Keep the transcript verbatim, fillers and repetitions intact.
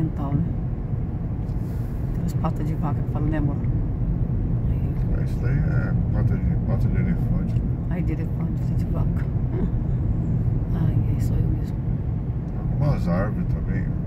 Natal, né? Tem as patas de vaca que fala, né, amor? Aí, Isso daí é pata de, pata de elefante. aí de elefante, de vaca. Ai, é isso aí mesmo. Algumas árvores também.